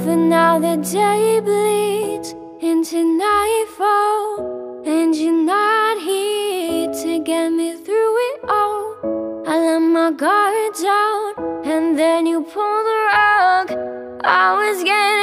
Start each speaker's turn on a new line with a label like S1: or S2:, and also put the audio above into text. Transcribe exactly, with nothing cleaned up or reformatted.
S1: But now the day bleeds into nightfall, and you're not here to get me through it all. I let my guard down, and then you pulled the rug. I was getting